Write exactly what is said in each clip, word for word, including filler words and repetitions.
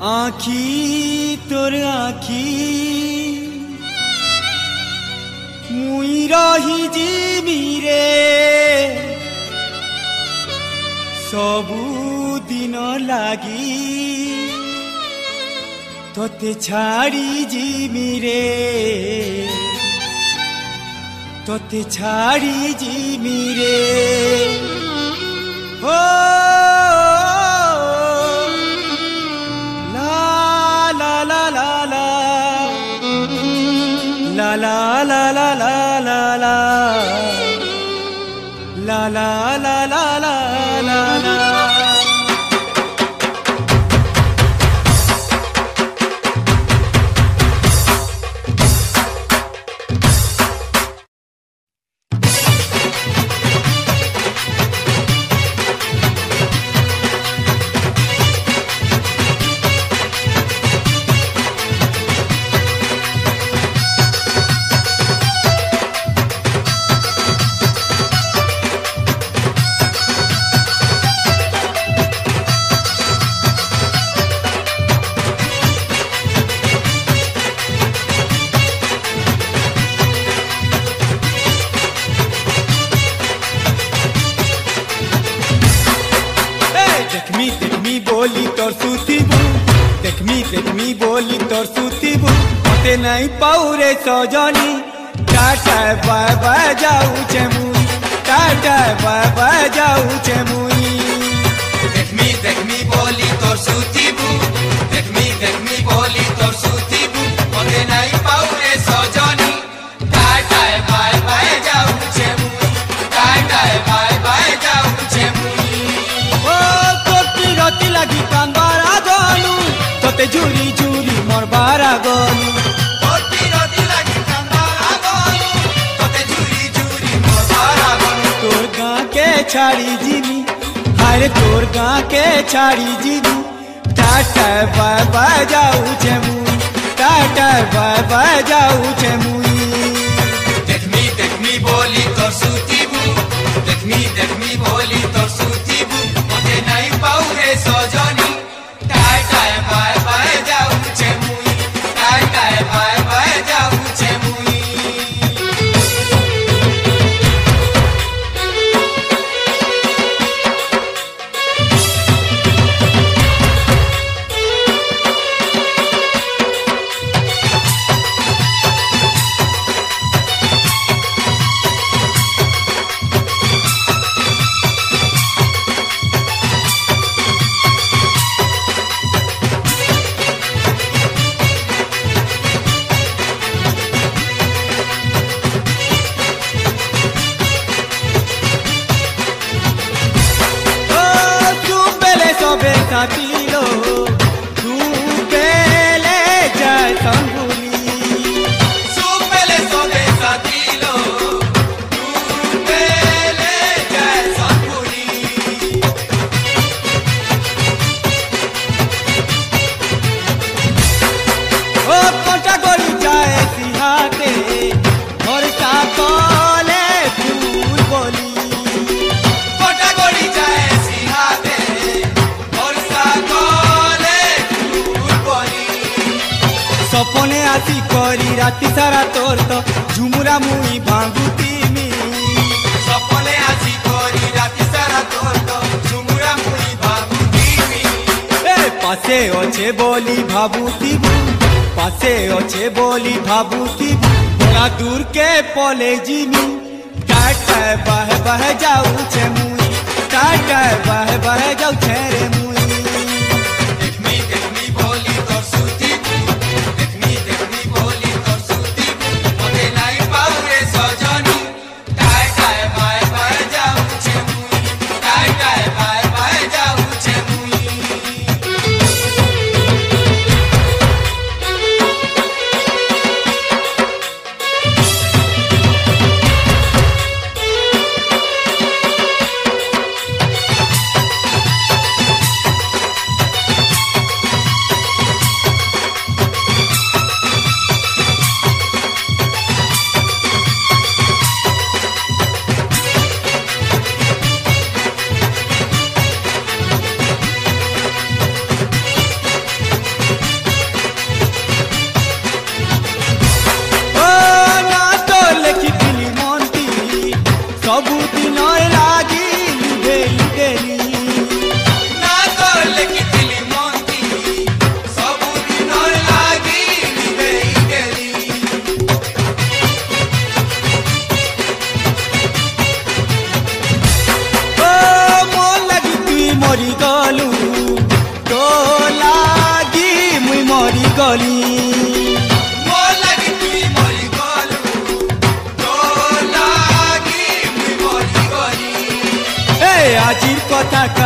आखी तोर आखी मुई रही जिमी रे सबु दिन लागी तोते छाड़ी जिमी रे तोते छाड़ी जिमी रे हो la la la la la la la la la la la la la देखमी देखमी बोली तोर सुतीबू देखमी देखमी बोली तोर सुतीबू मते नहीं पाऊ रे सजनी टाटा बाय बाय जाऊ छे मुई टाटा बाय बाय जाऊ छे मुई देखमी देखमी बोली तोर सुतीबू देखमी देखमी बोली तोर सुतीबू मते नहीं पाऊ रे सजनी टाटा बाय बाय जाऊ छे मुई टाटा बाय बाय जाऊ छे मुई रति लगी कांबारा गलु तोते झुरी झुरी मोर बारा गलु रति लगी कांबारा गलु तोते झुरी झुरी मोर बारा गलु तोर गाँ के छाड़ी जीवी हाय तोर गाँ के छाड़ी जीवी टाटा बाय बाय जाऊ छे मुई टाटा बाय बाय जाऊ छे मुई देखमी देखमी बोली तोर सुतीबू देखमी देखमी बोली तोर सुतीबू मते नहीं पाऊ रे सजनी टाटा बाय बाय जाऊ छे मुई टाटा बाय बाय जाऊ छे मुई साथीलो तू पहले जाए संगुली तू पहले सोबे साथीलो तू पहले जाए संगुली ओ कोटा गोरी जाए सिहाते और साकोले फूल बोली कोटा गोरी जाए सिहाते सपने आसी करी राति सारा तोर तो झुमुरा मुई भांगुती मी सपने आसी करी राति सारा तोर तो झुमुरा मुई भांगुती मी ए पासे ओछे बोली भाबुती बु पासे ओछे बोली भाबुती बड़ा दूर के पले जिमी टाटा बह बह जाऊ छे मुई टाटा बह बह जाऊ छे रे मुई देखमी देखमी बोली तोर सुतीबू देखमी देखमी बोली तोर सुतीबू मते नहीं पाऊ रे सजनी टाटा बाय बाय जाऊ छे मुई टाटा बाय बाय जाऊ छे मुई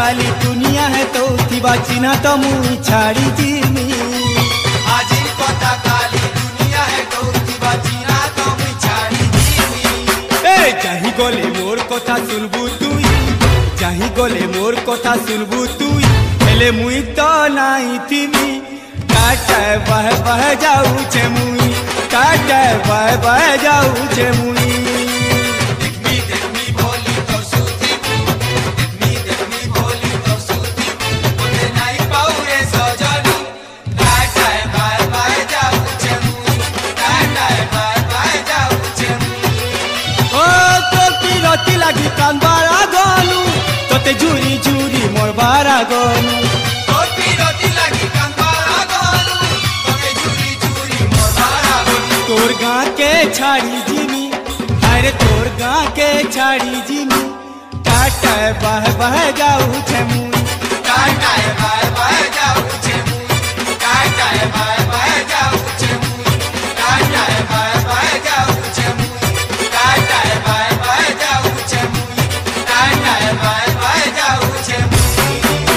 काली दुनिया है तो थिबा चिन्ह तो मुई छाड़ी जीमी আজি কথা কালি দুনিয়া হে কৌতি বাচিনা তুমি ছাড়ি দিবি ए जाही गले मोर कथा सुनबू तुई जाही गले मोर कथा सुनबू तुई हेले मुई तो नाई थिमी काटे बह बह जाऊ छे मुई काटे बह बह जाऊ छे मुई দেখমি দেখমি বলি তোর সুতিবু দেখমি দেখমি বলি তোর সুতিবু ওতে নাই পাউরে সজনি টাটায় বাই বাই যাউছে মুই টাটায় বাই বাই যাউছে মুই ओ तो की रति लागी कान बारा गनु तोते झुरी झुरी मोर बारा गनु তোর বিরতি লাগি কান্দারা গলু তোকে ঝুরি ঝুরি মোরা গলু तोर गाँ के छाड़ी जिमी अरे तोर गाँ के छाड़ी जिमी काटे बह बह जाऊ छे मुई টাটায় বাই বাই যাউছে মুই টাটায় বাই বাই যাউছে মুই টাটায় বাই বাই যাউছে মুই টাটায় বাই বাই যাউছে মুই টাটায় বাই বাই যাউছে মুই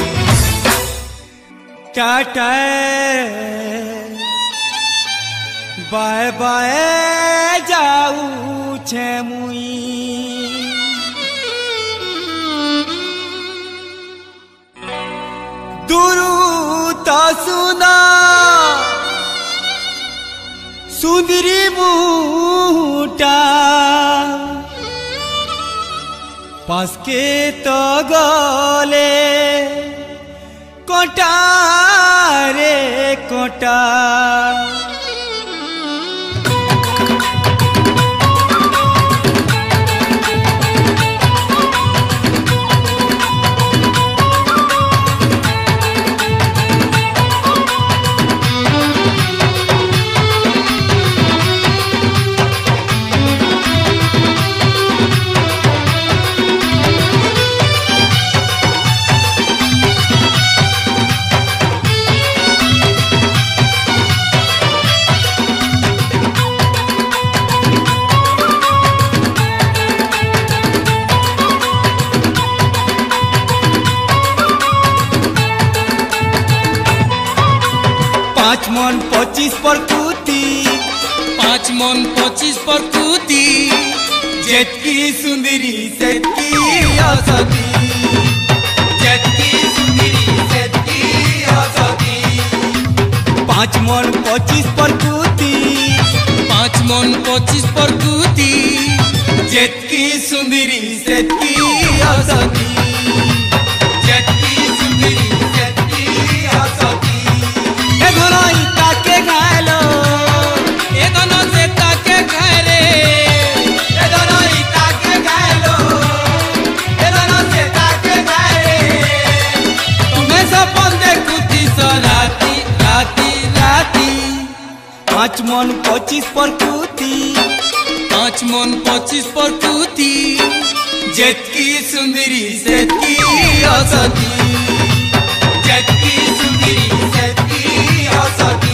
काटे बाय बाय जाऊ छे मुई दुरु तो सुना सुंदरी मुटा पास के तो गले कोटा रे कोटा पाँच मन पच्चीस पर कुती पाँच मन पच्चीस पर कुती जेतकी सुंदरी सेतकी असती যেতকি সুন্দরী সেতকি হসতি पाँच मन पच्चीस पर कुती पाँच मन पच्चीस पर कुती जेतकी सुंदरी सेतकी असती যেতকি সুন্দরী সেতকি হসতি ए घोड़ाई ताके घायलो ए दोनों से ताके घरे এ দনই তাকে গায়লো এ দনই সে তাকে গায়ে तुम्हें सपन देखुती सो राती राती राती पाँच मन पच्चीस पर कुती पाँच मन पच्चीस पर कुती जेतकी सुंदरी सेतकी असती যেতকি সুন্দরী সেতকি হসতি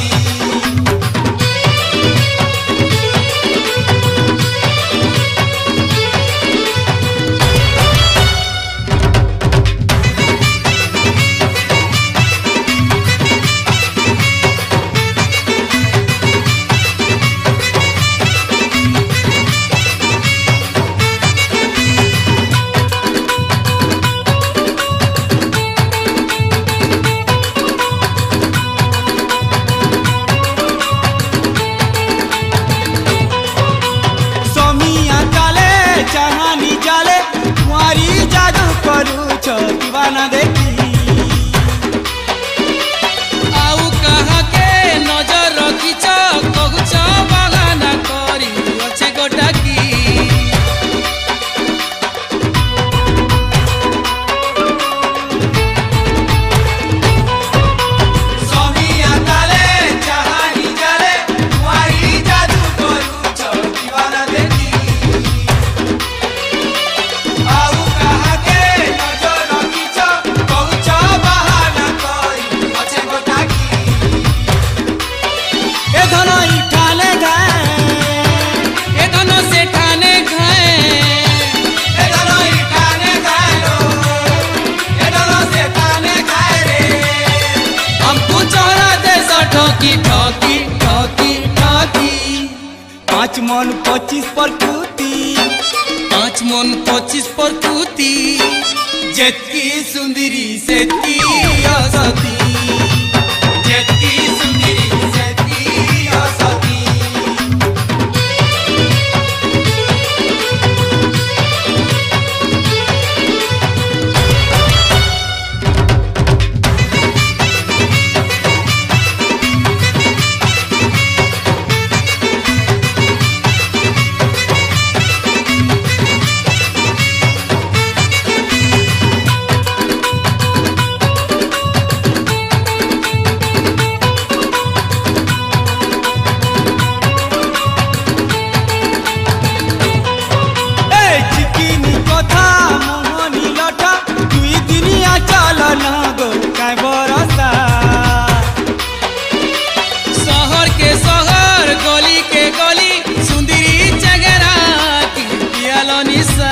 सोमिया चाले चाहानी चाले तुम्हारी जादू करू छो दीवाना देखी आउ कहा के नजर रखिछ कहुछ बागाना करी अच्छे गोटा की সোমিয়া তালে চাহানি জালে তোমারি জাদু করুছ দিওয়ানা দেখি আউ কাহাকে নজর রখিছ কহু पाँच मन पच्चीस पर कुती पाँच मन पच्चीस पर कुती जेतकी सुंदरी सेतकी असती जेतकी सुंदरी सेतकी असती शहर के शहर गली के गली सुंदरी चेहरा की पियालो निशा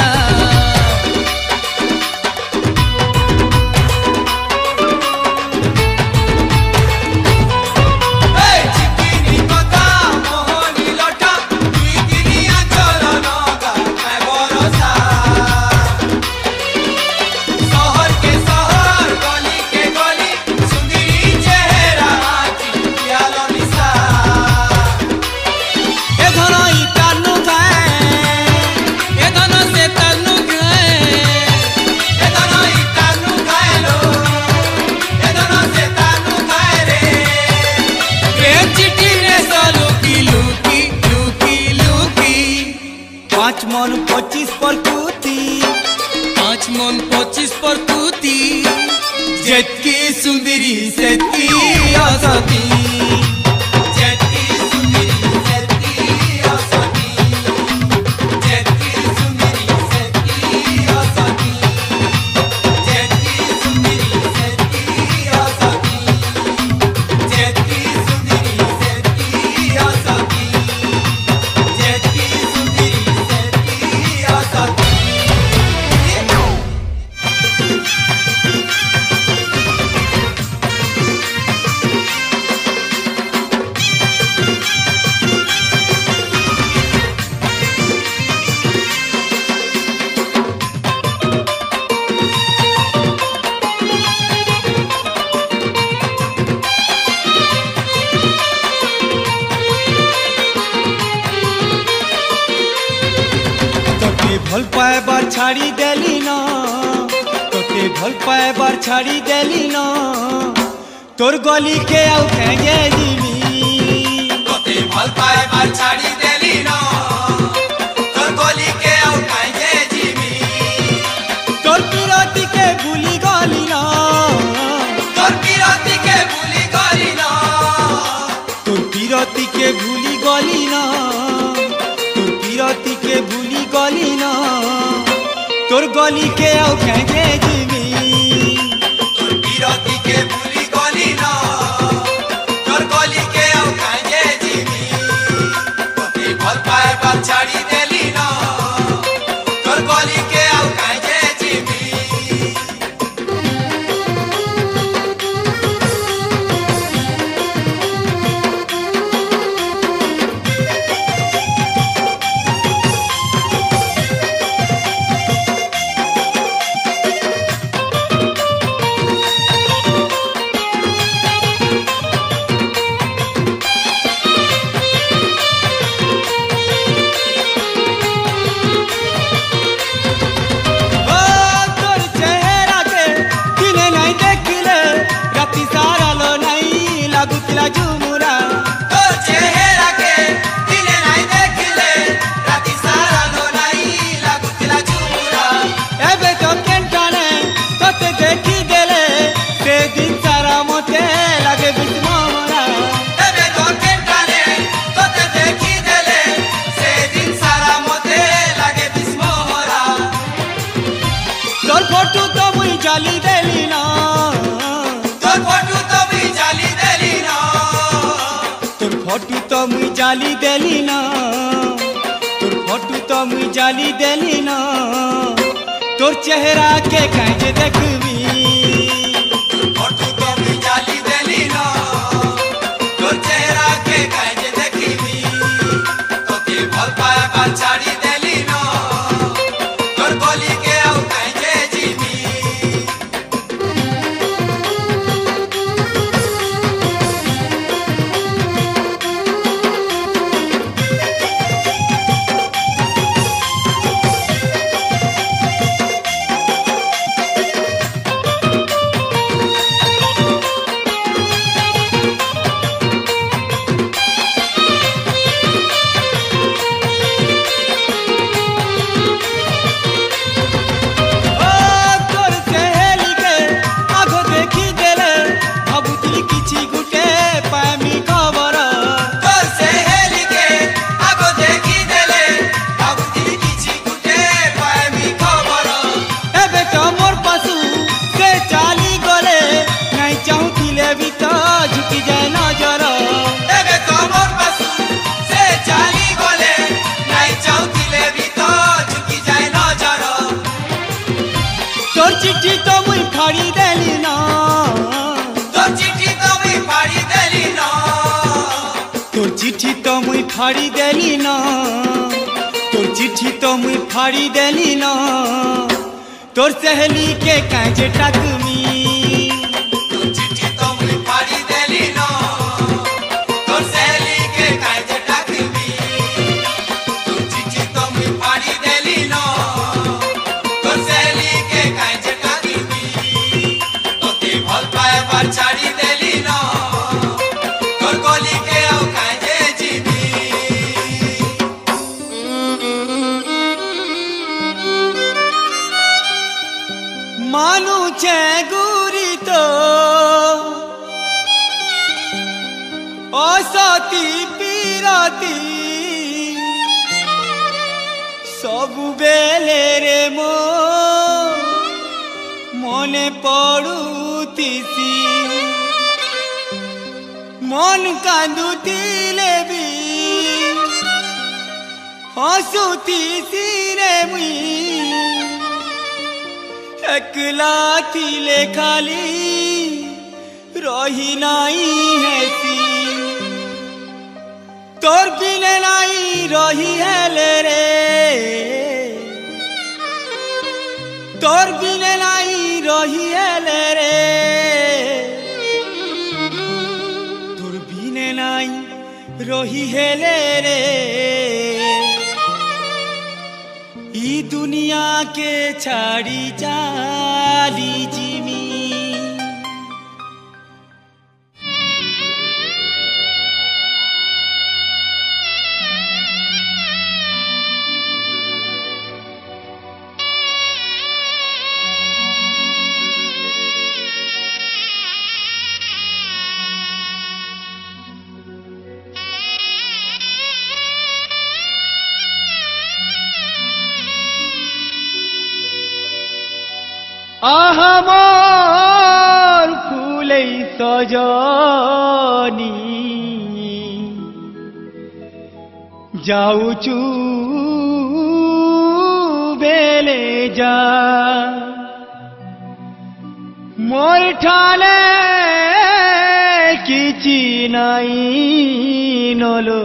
पाँच मन पच्चीस पर कुती पाँच मन पच्चीस पर कुती जेतकी सुंदरी सेतकी असती जेतकी सुंदरी सेतकी असती जेतकी सुंदरी सेतकी असती जेतकी सुंदरी सेतकी असती जेतकी सुंदरी सेतकी असती जेतकी सुंदरी सेतकी असती तोते भल पाए बार छाड़ी देली ना तोते भल पाए बार छाड़ी देली ना तोर गली के आउ खेंगे जीवी तोते भल पाए बार छाड़ी देली न तोर गली के आउ काहे जीवी तोर पिरती के भूली गली ना तोर पिरती के भूली गली न तोर पिरती के भूली गली ना तोर पिरती के भूली गली ना तोर गली के आउ खेंगे जीवी तोर पिरती के भूली गली न तोर गली के आउ काहे जीवी तोते भल पाए बार छाड़ी देली न तोर गली के आउ काहे जीवी ओ तोर चेहरा के दिने नहीं देखले राती सारा लो नहीं लागुतला झुमुरा तोर चेहरा के दिने नहीं देखले राती सारा लो नहीं लागुतला झुमुरा एबे तो केंटाने तोते देखी देले से दिन सारा मोते लागे बिस्मोरा तबे तो केंटाने तोते देखी देले से दिन सारा मोते लागे बिस्मोहरा तोर फोटो तो मुई जाली देली ना तोर फोटो तो भी जाली देली न तोर फोटो तो मुई जाली देली ना तोर फोटो तो मुई जाली देली ना तोर चेहरा के काहे देखबी तोर फोटो तो भी जाली देली न तोर चेहरा के काहे देखबी तोते फाड़ी देली ना तोर चिट्ठी तो मुई फाड़ी देली ना तोर सहेली के काजे टाकमी तोर चिट्ठी तो मुई फाड़ी देली ना तोर सहेली के काजे टाकमी तोर चिट्ठी तो मुई फाड़ी देली ना तोर सहेली के काजे टाकमी तोते भल पाए बार छाड़ी देली ना तोर गली के औ काजे जीवी मानु छे गुरी तो असती पीरती सबु बेले रे मो मने पड़ुतीसी मन कांदुतिले भी हसुतीसी रे मुई एकला थिले खाली रही नाई हैसी तोर बिने नाई रही हेले रे तोर बिने नाई रही हेले रे तोर बिने नाई रही हेले रे ई दुनिया के छाड़ी जाली जिमी आहामोर फूले सजनी जाऊचू बेले जा मोर ठाले किची नाई नलो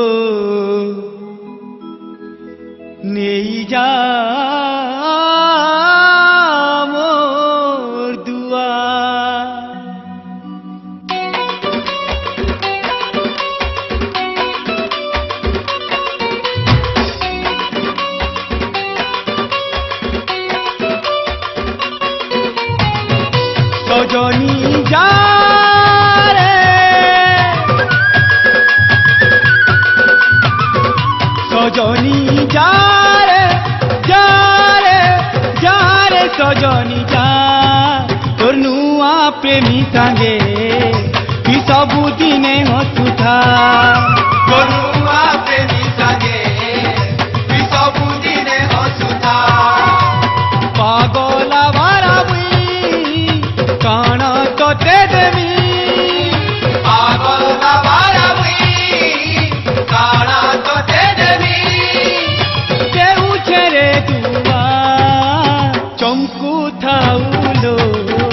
नेई जा सजनी जा रे सजनी जा रे जा रे जा रे सजनी जा तोर नुआ प्रेमी संगे कि सबु दिने हसुथा तोर नुआ प्रेमी संगे कि सबु दिने हसुथा पागला बारा काना तो ते देवी पागल बारा हुई काना तो ते देवी केहू छेरे दुआ चमकू थाउलो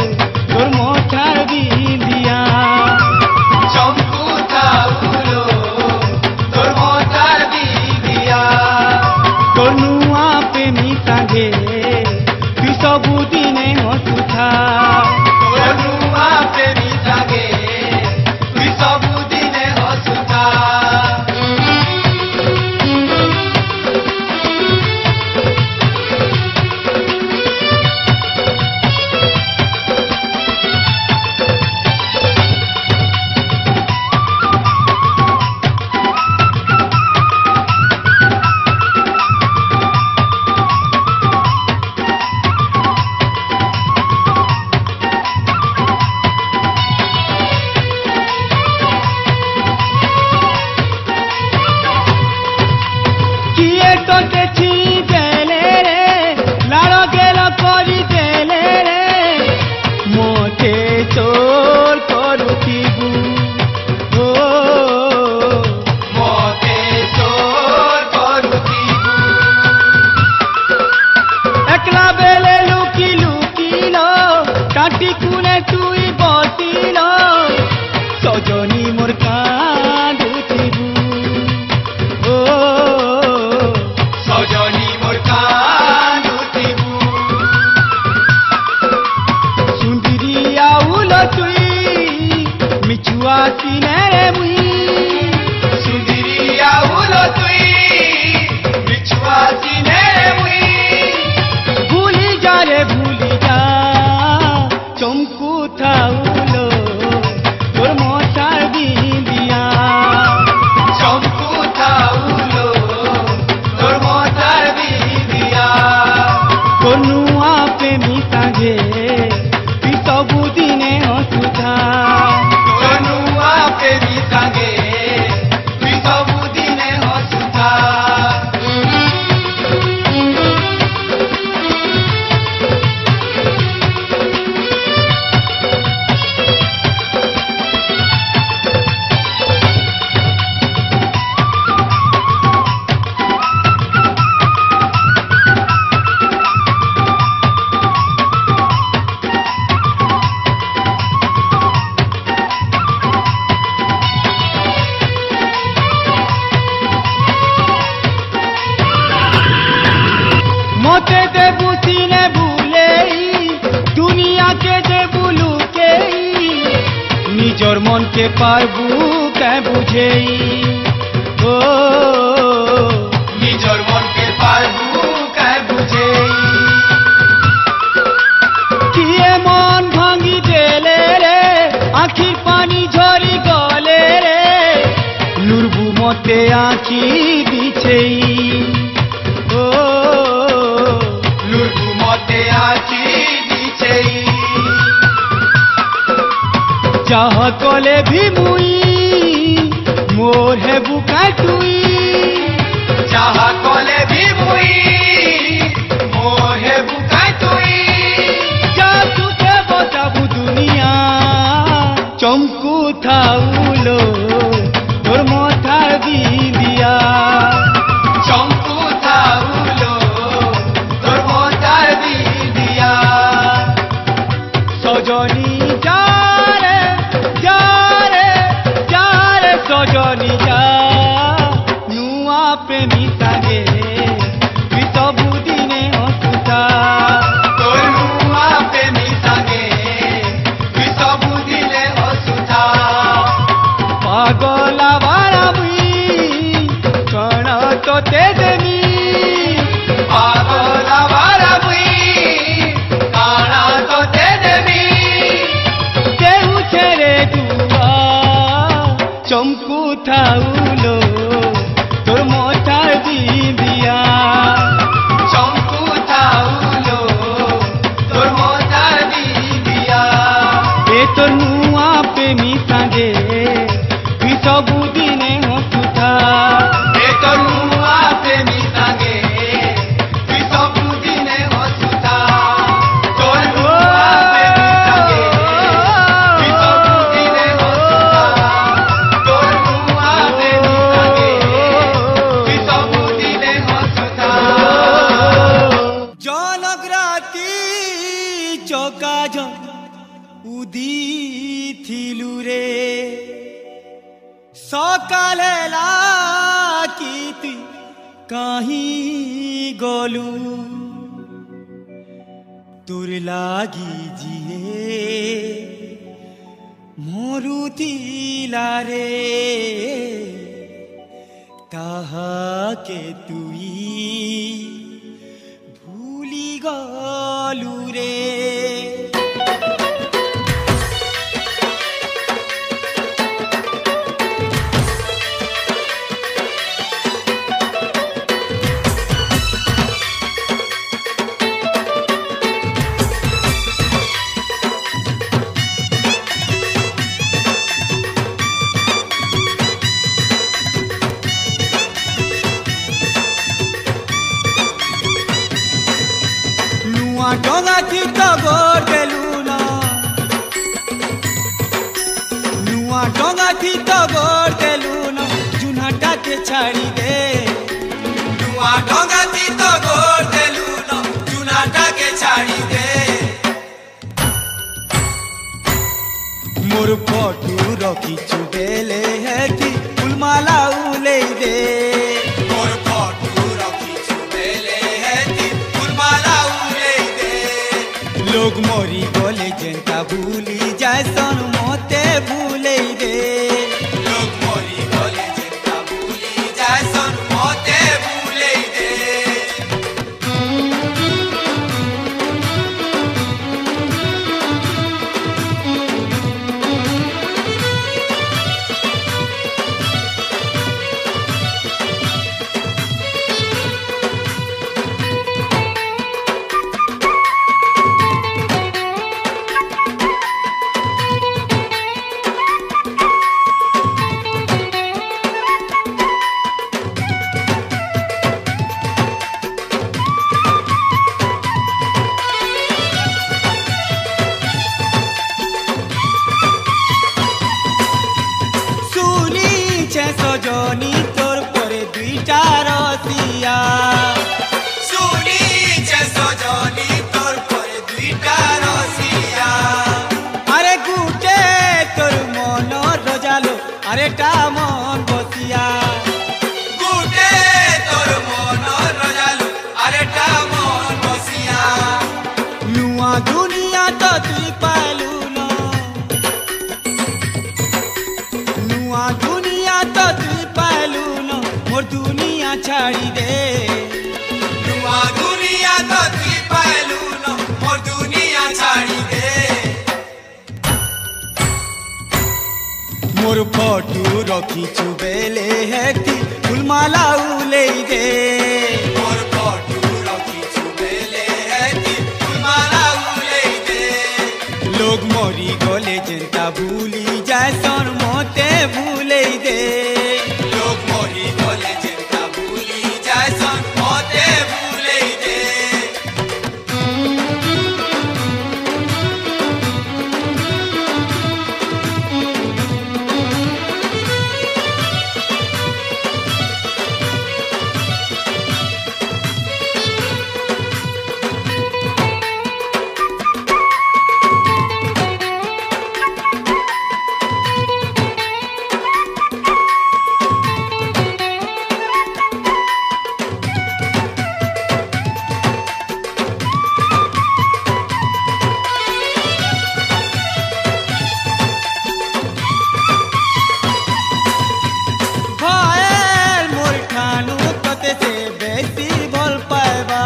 तोर मोठार बिंदिया चमकू थाउलो सिने रे मुई सुंदरिया उलो तुई बिछुआ सिने मुई भूली जा रे भूली जा चमकू था उलो तोर मोटार बिंदिया चमकू था उलो तोर मोटार बिंदिया तोर नुआ प्रेमी संगे तू सबु दिने हसुथा तोर नुआ प्रेमी संगे तू सबु दिने हसुथा मोते दे बुसीने भूले दुनिया के दे बुलू के निजर मन के पारबू कै बुझे ओ निजर मन के पारबू कै बुझे किए मन भांगी देले रे आखिर पानी झरी गले रे लुरबू मोते आखी बिछे ओ लुरबू मोते आखी बिछे चाह कले भी मुई मोर है बुका टुई चाह कले भी मुई मोर है बुका तुई जा तुझे बताबू दुनिया चमकू था उलो तोर मोथार बिंदिया चमकू था उलो तोर मोटार बिंदिया सजनी जा रे जा रे जा रे सजनी जा नुआ प्रेमी सागे तू सबु दिने हसुथा तोर नुआ प्रेमी संगे तू सबु दिने हसुथा पागला वाला मुई कण तो ते देमी पागला वाला मुई काना तो ते देवी केहू छेरे दुआ चमकू था उलो तोर मोटार बिंदिया चमकू था उलो तोर मोटार बिंदिया ए तोर नुआ प्रेमी संगे तू सबु दिने हसुथा ए तो नुआ प्रेमी संगे तू सबु दिने हसुथा तोर नुआ प्रेमी संगे तू सबु दिने हसुथा तोर नुआ प्रेमी संगे तू सबु दिने हसुथा जनग्राती चकाज उदी थिलु रे सकाले लाकिती कहीं गलू तोर लागी जिए मरुतिला रे ताहा के तुई भूली गलू रे डोंगा थी तो गोर देलू ना नुआ डोंगा थी तो गोर देलू ना जुनाटा के छाड़ी दे नुआ डोंगा थी तो गोर देलू ना जुनाटा के छाड़ी दे मोर फोटू रखी चुबेले है कि फुलमाला उले दे मोर फोटू रखी चुबेले है कि फुलमाला उले दे लोग मोरी बोले जनता भूली जाए सन मोते भूले दे हसिया सुनीचे सजनी तोर पर दुईटा रसिया अरे गुटे तोर मन रजालो अरे टा मन बसिया गुटे तोर मन रजालो अरे टा मन बसिया नुआ दुनिया तो तुई पालू न नुआ दुनिया तो तुई पालू न मोर दुनिया छाड़ी दे नुआ दुनिया तो तुई पालू न मोर दुनिया छाड़ी दे मोर फोटू रखीचु बेले हेती फुलमाला उले दे मोर फोटू रखीचु बेले हेती फुलमाला उले दे लोग मोरी गले जेंता भूली जाए सन मोते भूले दे लोग मोरी गले जेंता भूली जाए सन मोते भूले दे भायल मोर ठानु तते से बेसी भल पाएबा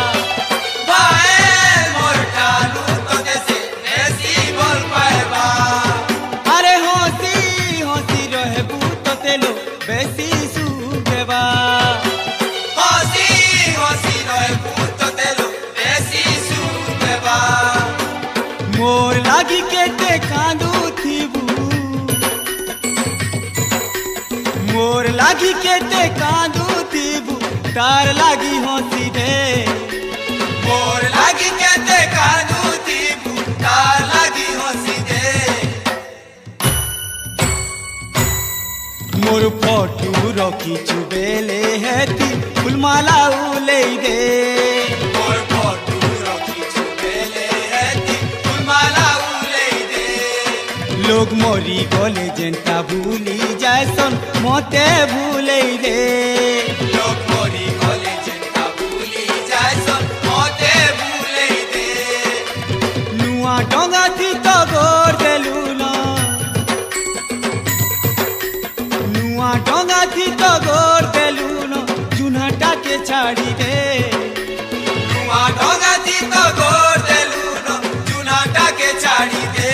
भायल मोर ठानु तोते से बेसी भल पाएबा अरे हंसी हंसी रहबू तते लो बेसी सुगेबा हंसी हंसी रहबू तोते लो बेसी सुगेबा मोर लागी केते कांदू थीबू मोर लागी केते कांदू थीबू तार लागी हंसी दे मोर लागी केते कानू थीबू तार लागी हंसी दे मोर फोटू रखीचु बेले हेती फुलमाला उले दे मोर फोटू रखीचु बेले हेती फुलमाला उले दे लोग मोरी गले जेंता भूली जाए सन मोते भूले दे लोग मोरी गले जेंता भूली जाए सन मोते भूले दे नुआ डोंगा थी तो गोर देलू न नुआ डोंगा थी तो गोर देलू न चुनहटा के छाड़ी दे नुआ डोंगा थी तो गोर देलू न चुनाटा के छाड़ी दे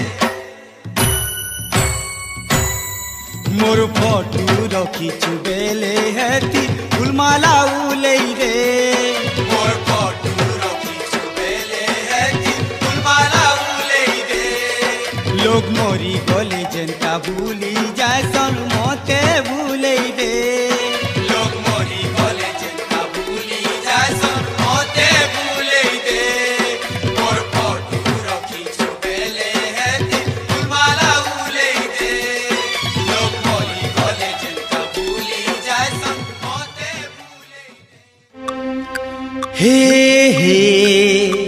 मोर फोटू रखीचु बेले हेती फुलमाला उले दे मोर फोटू रखीचु बेले हेती फुलमाला उले दे लोग मोरी गले जेंता भूली जाए सन मोते भूले दे लोग मोरी गले जेंता भूली जाए सन मोते भूले दे मोर फोटू रखीचु बेले हेती फुलमाला उले दे लोग मोरी गले जेंता भूली जाए सन मोते भूले दे हे हे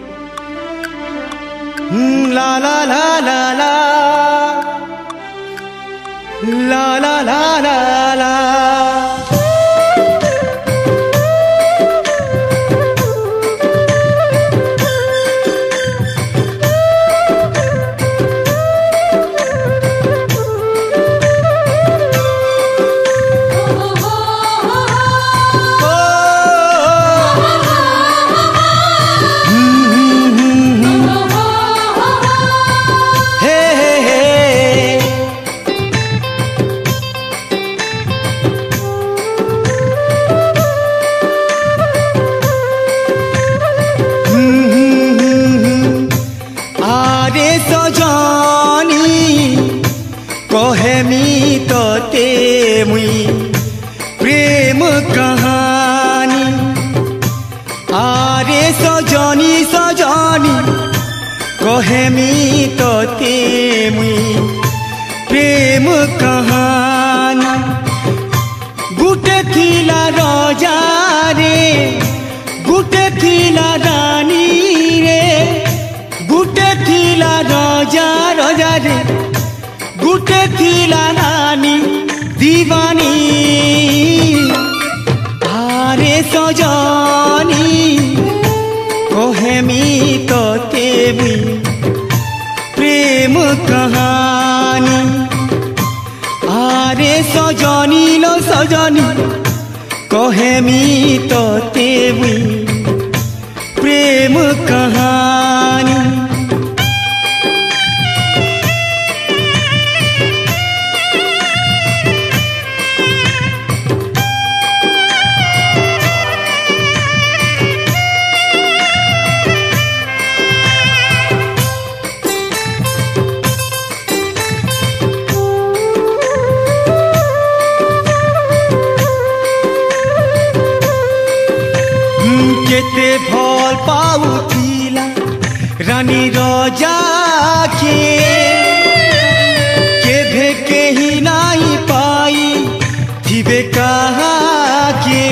हम्म, ला ला ला ला ला ला ला ला ला ला कहेमी तोते मुई प्रेम कहानी गुटे थिला राजा रे गुटे थिला रानी रे गुटे थिला राजा राजा रे गुटे थिला रानी दीवानी आरे सजनी कोहेमी तो तेवी प्रेम कहानी आरे सजनी लो सजनी कोहेमी तो तेवी प्रेम कहानी केते भल पाउथिला रानी रजा के केभे केही नाई पाई थिबे कहा के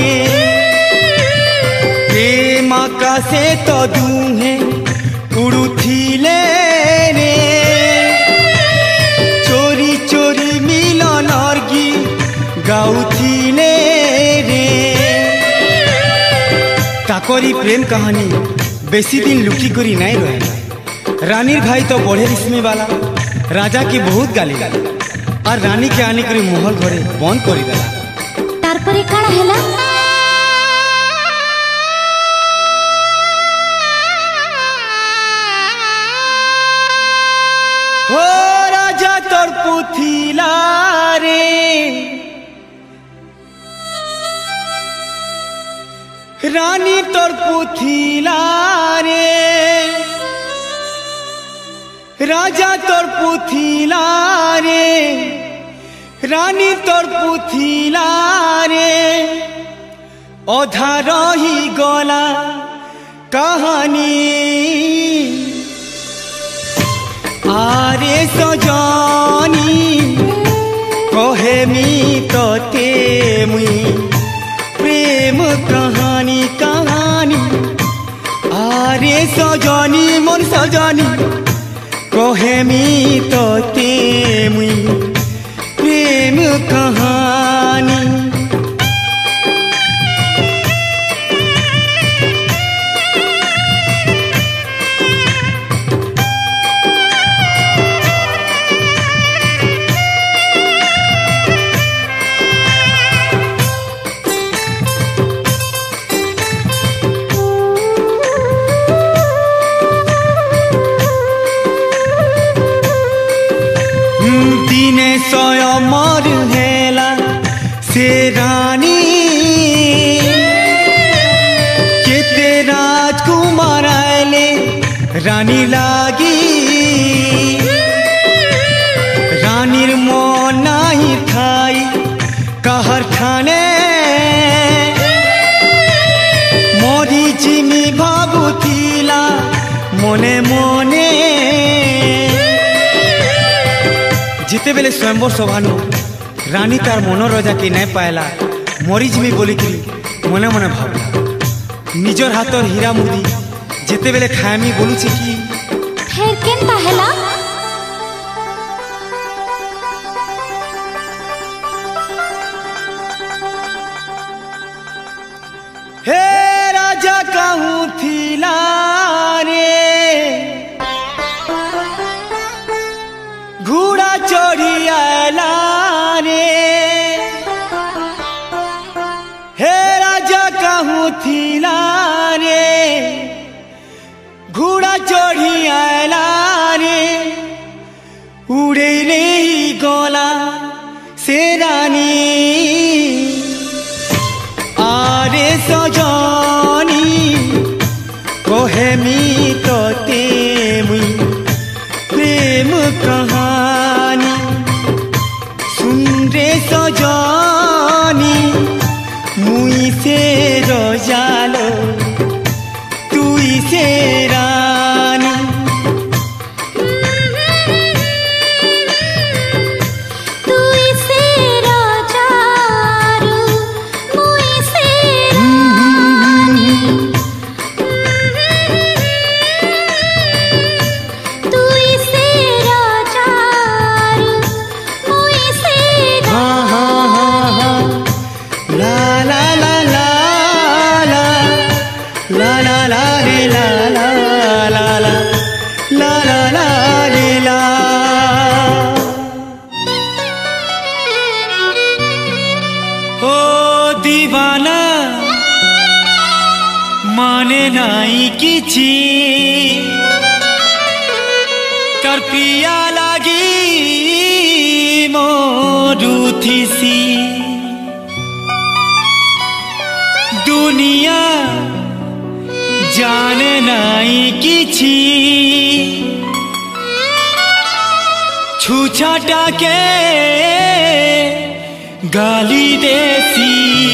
प्रेम आकाशे तो दुहे उड़ुथिले रे चोरी चोरी मिलन अर्गी गाउथिले रे ताकोरी प्रेम कहानी बेसी दिन लुकी करी नहीं रहे। रानीर भाई तो बढ़े रिश्मे वाला राजा की बहुत गाली और रानी के आने करी महल घरे बंद करी देला। तारपरे काड़ा हैला हो राजा तोर पुथिला रे रानी तोर पुथिला रे राजा तोर पुथिला रे रानी तोर पुथिला रे अधा रही गला कहानी आरे सजनी कहेमी तो ते मुई प्रेम कहानी कहानी आरे सजनी मन सजनी कहेमी तो ते मुई प्रेम कहानी दिने स्वयंवर हेला से रानी केते राजकुमार आले रानी लागी रानीर मन नाही ठाई कहर ठाने मरी चिमी भाबुथिला मने मने जिते बेले स्वयंवर सभानु रानी तार मन रजा के नहीं पाएला मरीज में बोली मने मने भावला निजर हाथर हीरा मुदी जिते बेले खायामी बोलू कि फेर केनता हैला हे राजा कहूँ थिला रे घोड़ा चढ़ी आला रे हे राजा कहूँ थिला रे घोड़ा चढ़ी आला रे उड़े ले गला से रानी आरे सजनी कहेमी तो ते मुई प्रेम कहानी सुन रे सजनी मुई से रजालो तुई से रानी तुई से राजा नाई किछि तार प्रिया लागी मरुथिसी दुनिया जाने नाई किछि छुछाटा के गाली देसी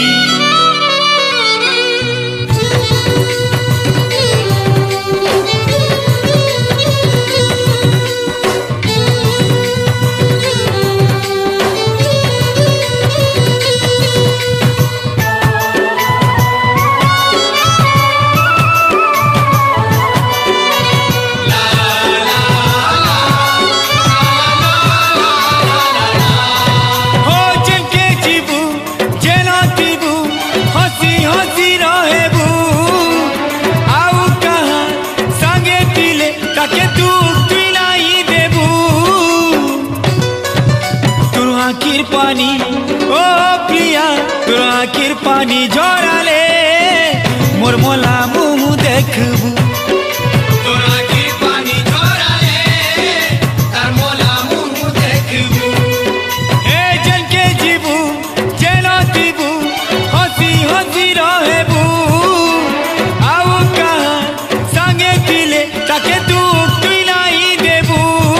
पानी ओ प्रिया तोर आखिर पानी झराले मोर मोला मुँह देखबू तोर आखिर पानी झराले तार मोला मुँह देखबू ए जन के जीबू जेन जीबू हसी हसी रहेबू आउ कहाँ संगे दिले ताके दुख तुई नहीं देबू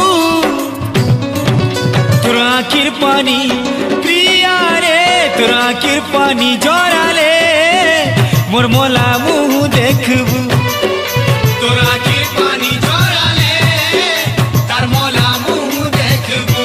तोर आखिर पानी तोर आखिर पानी झराले मोर मोला मुँह देखबू तोर आखिर पानी झराले तार मोला मुँह देखबू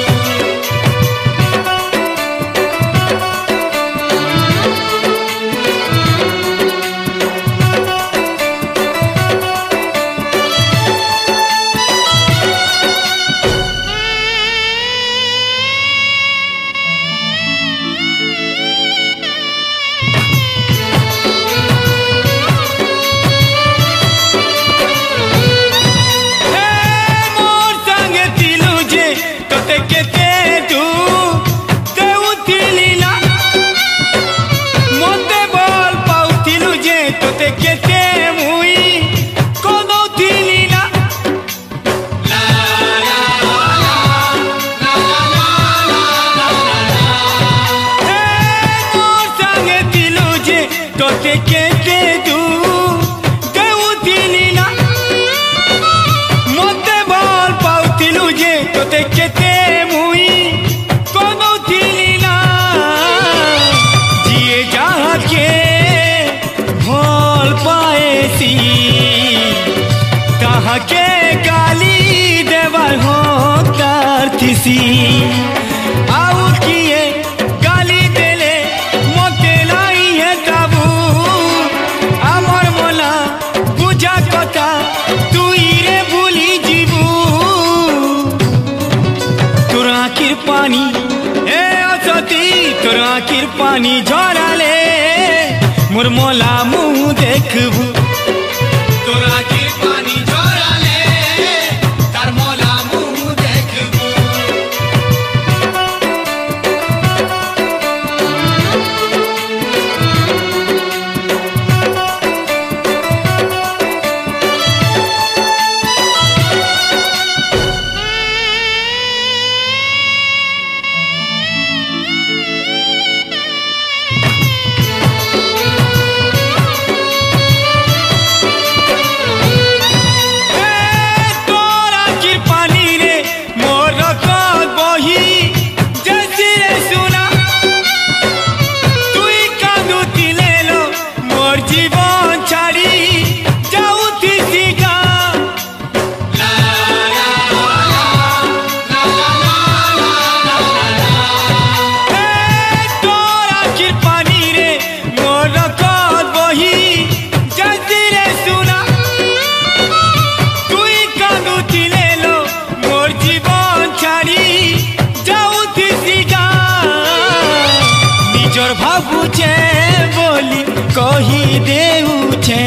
के गाली देवर हो करथिसी आउ किए गाली देले मते लाई है काबू आमर मोला बुझा कथा तुई रे भूली जीबू तोर आखिर पानी ए असती तोर आखिर पानी झराले मोर मोला मुँह देखबू तोर आखिर पानी झराले तार मोला मुँह देखबू भाबुचे बोली कही देउचे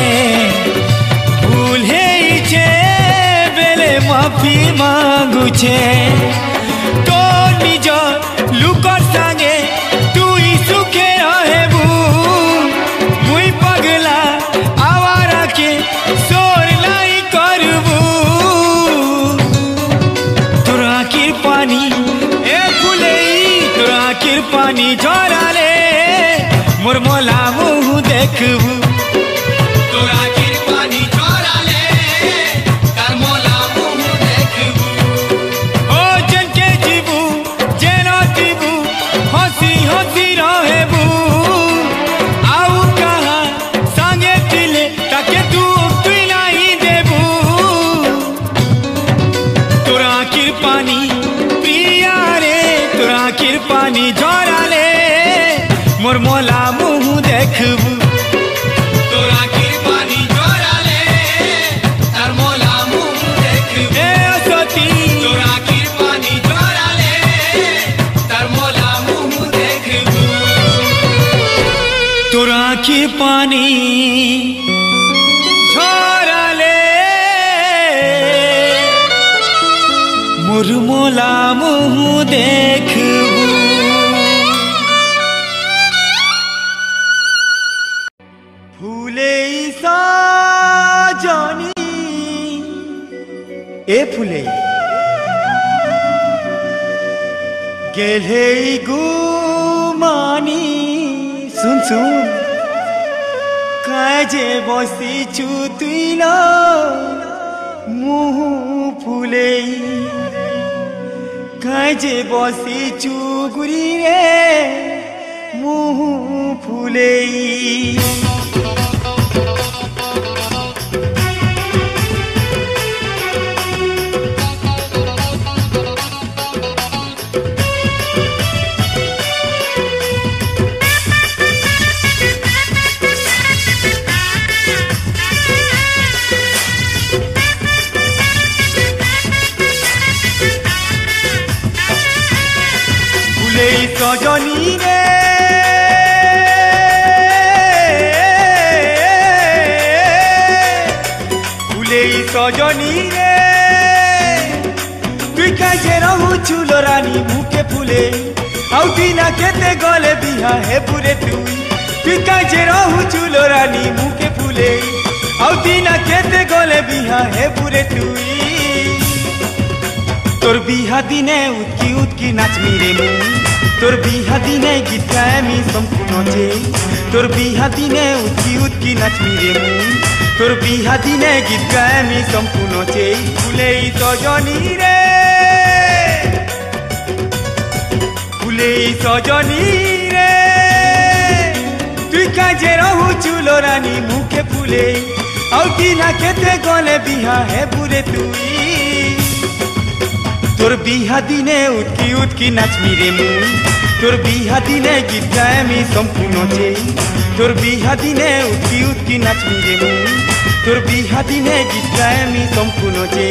भूल हेइचे बेले माफी मांगुचे तो निज लुकर संगे तुई सुखे रहेबू मुई पगला आवारा के आखिर पानी झराले मोर मोला मुँह देखबू तोर आखिर पानी झराले तार मोला मुँह देखबू ओ जनके जीबू जेना जीबू हंसी हंसी रहेबू आउ कहा संगे दिले ताके तू तुई नहीं देबू तोर आखिर पानी प्रिया रे तोर आखिर पानी झराले मोर मोला मुँह देखबू तोर आखिर पानी झराले तार मोला मुँह देखबू ए सती तोर आखिर पानी झराले तार मोला मुँह देखबू तोर आखिर पानी झराले मोर मोला मुँह देखबू फूले साजनी ए फूले गेले गुमानी सुन सुन काजे बसी छु तुइल मुह फूले काजे बसी छु गुरी रे मुह फूले सजनी रे फूले सजनी रे तुई काजे रहूचु रानी मुके फूले आउ दिना केते गले बिहा हे बुरे तुई तुई काजे रहूचु रानी मुके फूले आउ दिना केते गले बिहा हे बुरे तुई तोर बिहा दिने उतकी उतकी नाचमी रे मु तोर बिहा दिने गीत गाएमी सम्पूर्ण चे तोर बिहा दिने उतकी उतकी नाचमी रे मु तोर बिहा दिने गीत गाएमी सम्पूर्ण चे फूले सजनी रे फूले सजनी रे तुई काजे रहूचु रानी मुखे फूले आउ दिना केते गले बिहा हे बुरे तुई तोर बिहा दिने उतकी उतकी नाचमी रे मु तोर बिहा दिने गीत गाएमी सम्पूर्ण चे तोर बिहा दिने उतकी उतकी नाचमी रे मु तोर बिहा दिने गीत गाएमी सम्पूर्ण चे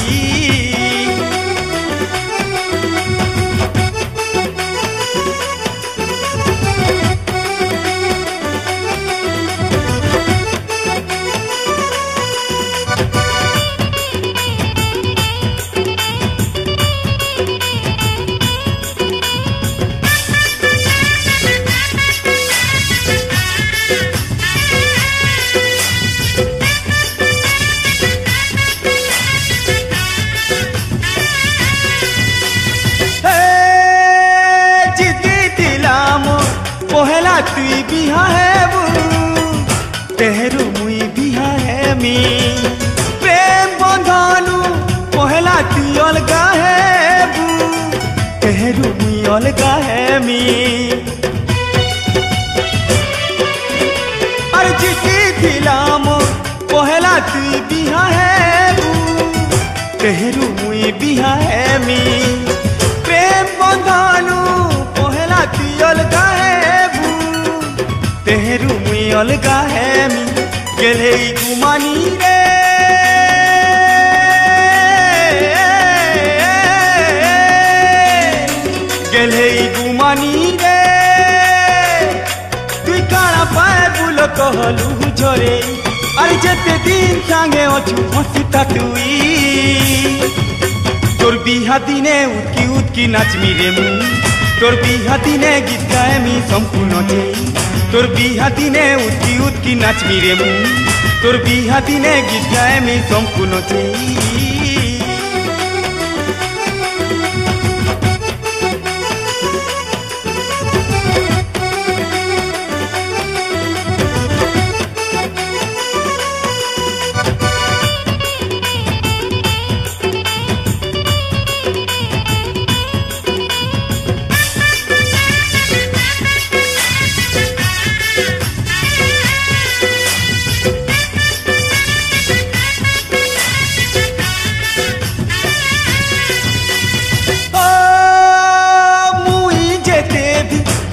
तुई बिहा है बू तेहरू मुई बिहा है मी प्रेम बंधनु पहला तुई अलगा है बू तेहरू मुई अलगा है मी अरे जिसी थिलाम पहला तुई बिहा है बू तेहरू मुई बिहा है मी प्रेम बंधनु पहला तुई अलगा है तेहरू मुई अलगा है मी गेले गुमानी रे गेले गुमानी रे तुई काना पाए बुलो कहलु झरे अरे जेते दिन सांगे अछु हसीता तुई तोर बिहा दिने उतकी उतकी नाचमी रे मु तोर बिहा दिने गीत गाएमी सम्पूर्ण चे तोर बिहा दिने उतकी उतकी नाचमी रे मु तोर बिहा दिने गीत गाएमी सम्पूर्ण चे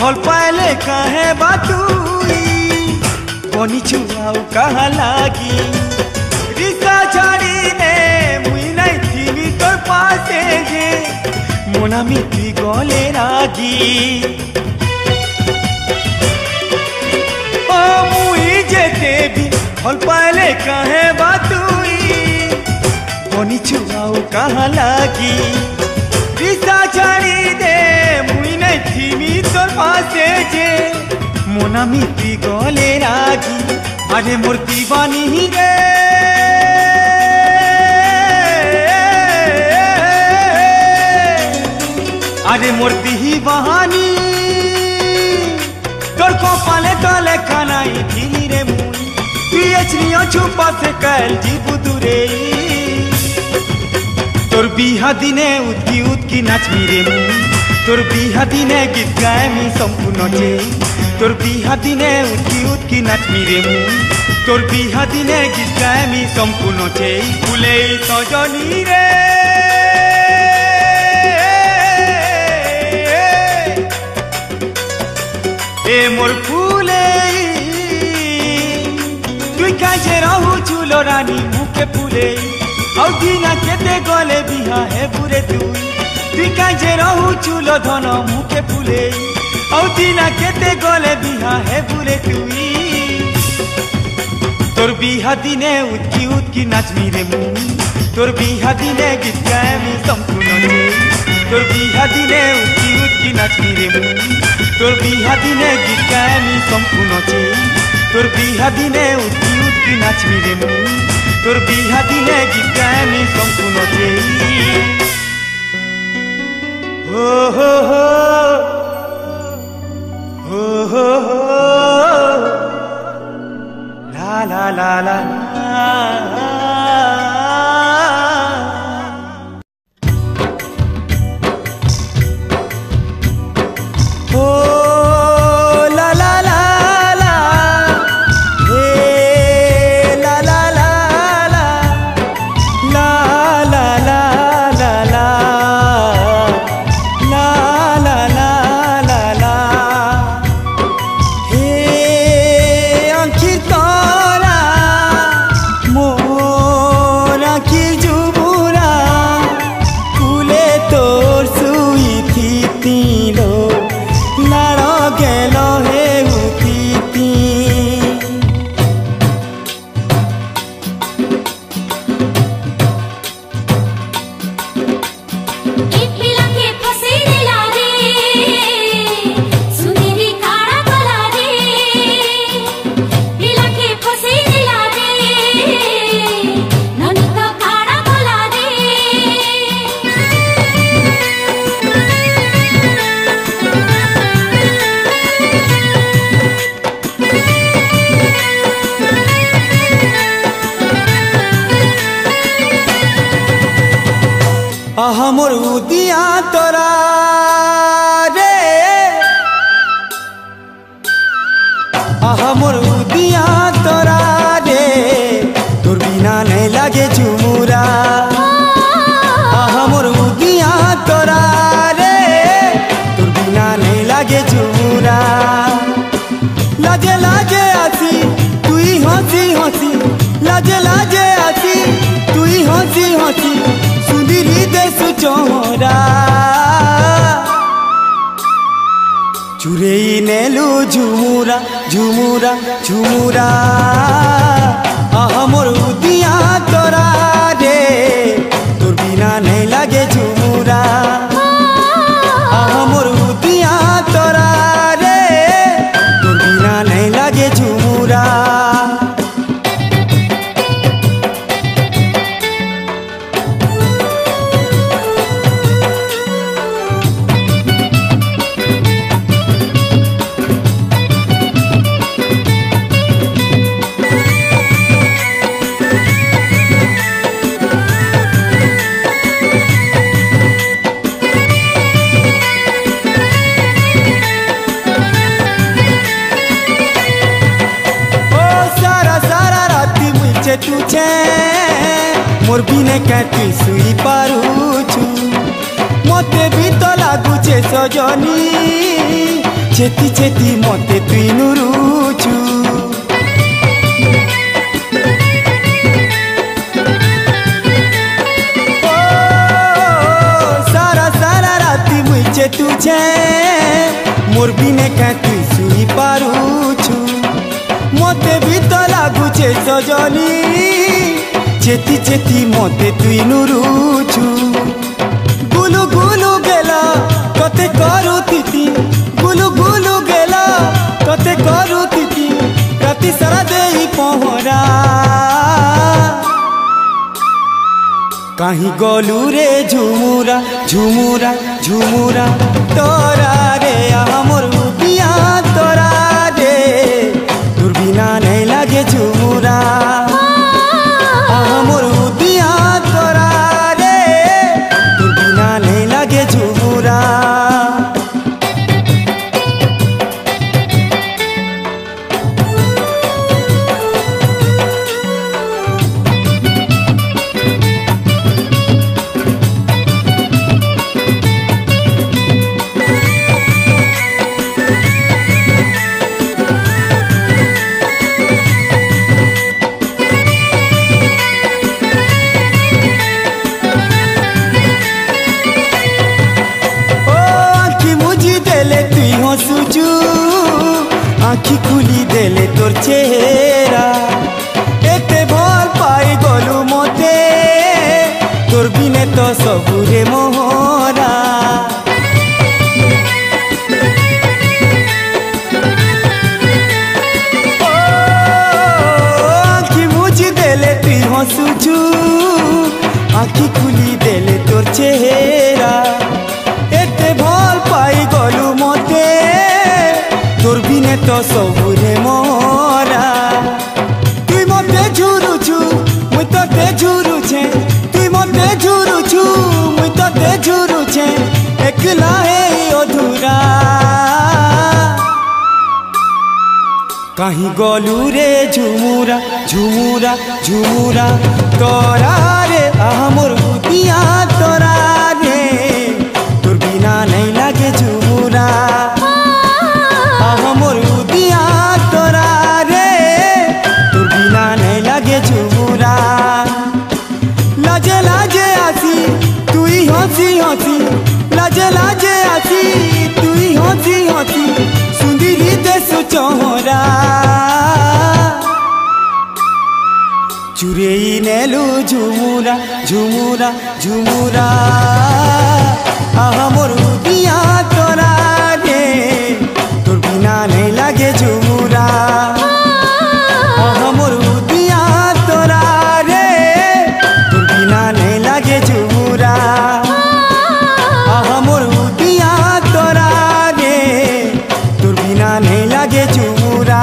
भल पाले कहे बातुई बनी छुआऊ कहा लागी रिश्ता छाड़ी ने मुई नहीं थी तोर पासे जे मोना मिट्टी गले रागी ओ मुई जेते भी भल पाले कहे बातुई बनी छुआऊ कहा लागी रिश्ता छाड़ी दे मुई नहीं थी तोर पासे जे मोना मिट्टी गले रागी अरे मूर्ति बानी रे अरे मूर्ति ही बहानी तोर को पाले तले खानाई थी रे मुई पियचनियो छुपा से कैल जी बुदुरे तोर बिहा दिने उतकी उतकी नाचमी रे मुई तोर बिहा दिने गीत गाए मी सम्पूर्ण चे तोर बिहा दिने उतकी उतकी नाचमी रे मुई तोर बिहा दिने गीत गाए मी सम्पूर्ण चे फुले सजनी रे ए मोर फुले तुई काजे रहू चुलो रानी मुखे फुले औ दिना केते गले बिहा हे बुरे तुई तुई काजे रहू चुलो धन मुखे फुले औ दिना केते गले बिहा हे बुरे तुई तोर बिहा दिने उतकी उतकी नाचमी रे मुई तोर बिहा दिने गीत गाए मी सम्पूर्ण रे तोर बिहा दिने उतकी उतकी नाचमी रे मुई तोर बिहा दिने गीत गाए मी सम्पूर्ण चे तोर बिहा दिने उतकी उतकी नाचमी रे मुई तोर बिहा दिने गीत गाए मी सम्पूर्ण चे हो हो हो हो हो ला ला ला ला मोर उदिया तोरा रे आहा मोर उदिया तोरा रे तोर बिना नहीं लागे झुमुरा आहा मोर उदिया तोरा रे तोर बिना नहीं लागे झुमुरा लाजे लाजे आसी तुई हंसी हंसी लाजे लाजे आसी तुई हंसी हंसी सुंदरी देश चोरा चुरेई नेलू झुमुरा झुमुरा झुमुरा आहा मोर उदिया तोरा रे तोर बिना नहीं लागे झुमुरा आहा मोर उदिया तोरा रे तोर बिना नहीं लागे झुमुरा तुझे मोर बिने कैती सुई पारुछु मते भी तो लागुचे सजनी चेती चेती मते तुई नुरुचु ओ सारा सारा राती मुई चेतुछे मोर बिने क्या तुई सुई पारुछु मते भी तो लागुचे सजनी चेती चेती मते तुई नुरुचु गुलु गुलु गेला कते करू तिती गुलु गुलु गेला कते करू तिती राती सारा देई पहरा कहीं गलू रे झुमुरा झुमुरा झुमुरा तोरा रे हमर उबिया तोरा रे तोर बिना नहीं लागे झुमुरा हमर उबिया तोरा रे तोर बिना नहीं लागे झुमुरा आखी खुली देले तोर चेहरा एते भल पाई गलु मते तोर बिने तो सबुरे मोहरा आखी मुझी देले तुई हसुचु आखी खुली देले तोर चेहरा एते भल पाई गलु मते तोर बिने तो सबुरे मोरा तुई मते झुरुछु मुई तोते झुरुछे तुई मते झुरुछु मुई तोते झुरुछे एकला हे अधूरा कहीं गलू रे झुमुरा झुमुरा झुमुरा तोरा रे हमर उबिया तोरा रे तोर बिना नहीं लागे झुमुरा हमर उबिया तोरा रे तोर बिना नहीं लागे झुमुरा लाजे लाजे आसी तुई हंसी हंसी लाजे लाजे आसी तुई हंसी हंसी सुंदरी देश चोहरा चुरेई नेलु झुमुरा झुमुरा झुमुरा हमर उबिया तोरा रे तोर बिना नहीं लागे झुमुरा हमर उबिया तोरा रे तोर बिना नहीं लागे झुमुरा हमर उबिया तोरा रे तोर बिना नहीं लागे झुमुरा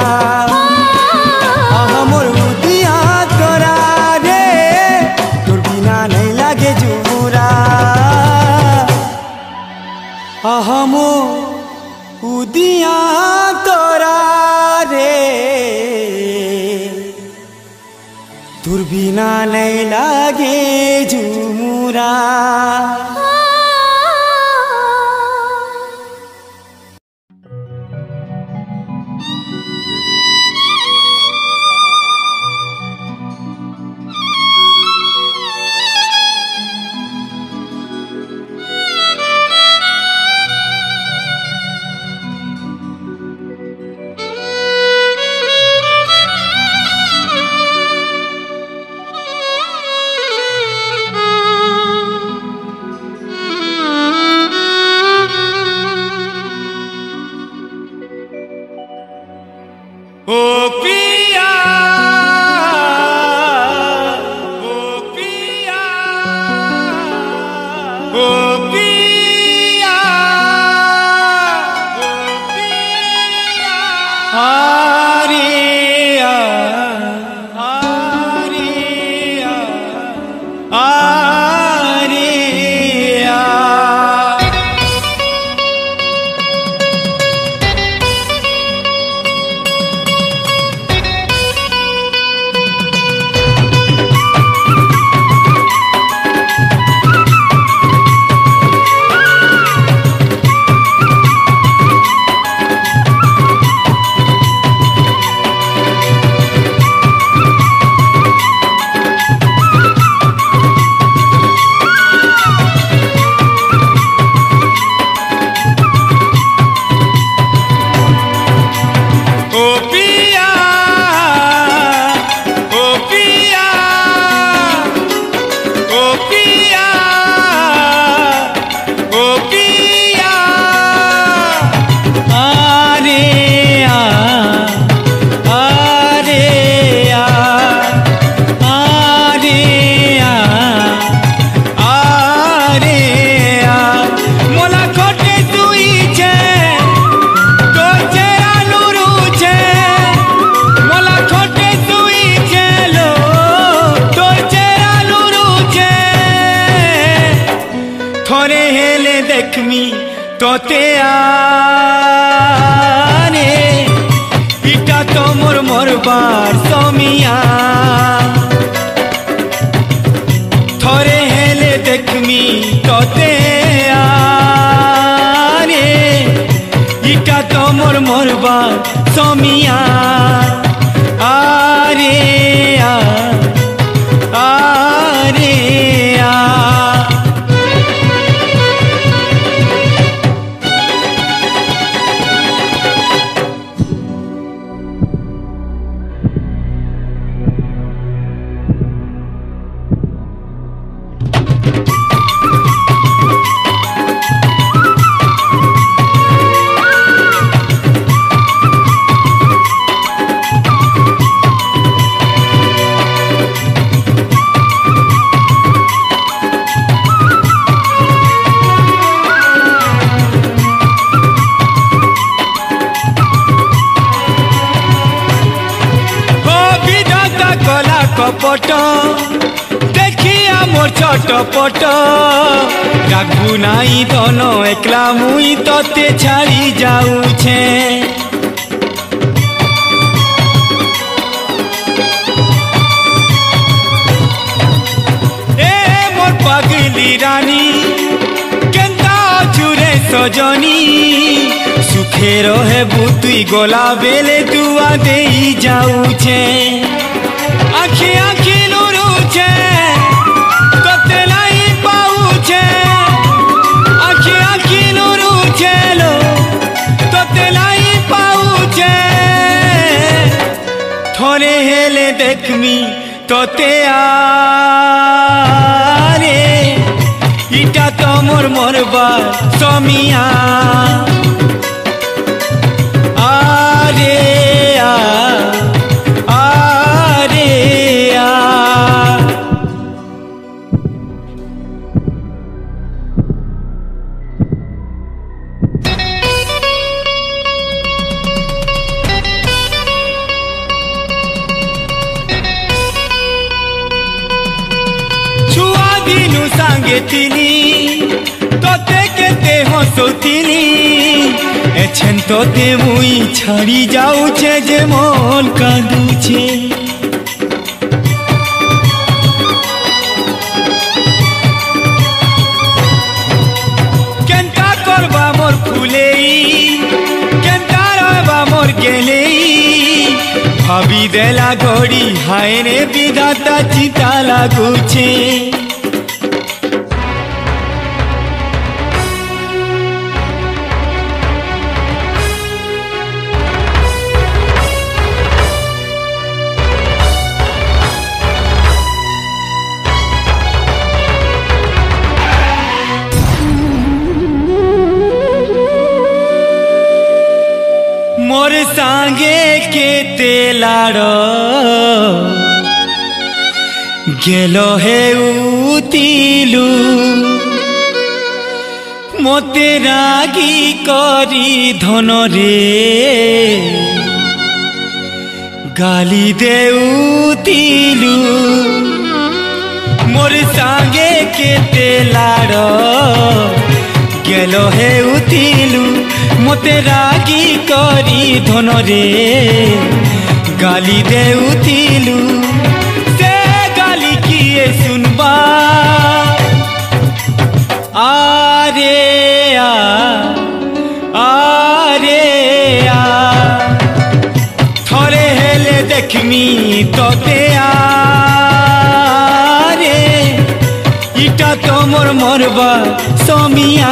हमर उबिया तोरा रे तोर बिना नहीं लागे झुमुरा हमो उदिया तोरा रे तोर बिना नहीं लागे झुमुरा তোতে আরে ইটা তো মোর মরবার সমিয়া থরে হেলে দেখমি তোতে আরে ইটা তো মোর মরবার সমিয়া আরে আ আরে আ কপট দেখিয়া মোর চটপট রাখবু নাই তন একলা মুই ততে ছাড়ি যাউছে এ মোর পাগলি রানী কেন্তা চুরে সজনী সুখে রহেবু তুই গলা বেলে দুয়া দেই যাউছে আখি আখি লুরুছে তোতে লাই পাউছে আখি আখি লুরুছে লো তোতে লাই পাউছে থরে হেলে দেখমি তোতে আরে ইটা তো মোর মরবার সমিয়া আরে আ সাঙ্গেতিলি তোতে কেতে হসতিলি এছেন তোতে মুই ছাড়ি যাউছে যে মন কাঁদুছে কেনটা করবা মোর ফুলেই কেনটা রবা মোর গেলেই ভাবি দেলা ঘড়ি হায় রে বিধাতা চিতা লাগুছে मोर सांगे केते लाड़ गेलो हे उतिलु मोते रागी करी धन रे गाली देउतिलु मोर सांगे केते लाड़ गेलो हे उतिलु मोते रागी करी धन रे गाली देउतिलु से गाली किए सुनबा आरे आ आरे आ थरे हेले देखमी तोते आरे इटा तो मोर मरबा समिया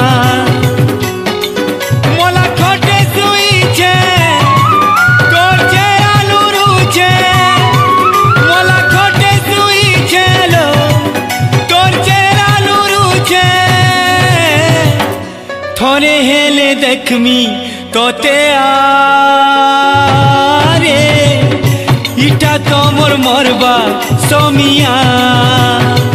थरे हेले देखमी तोते आरे इटा तो मोर मरबा समिया।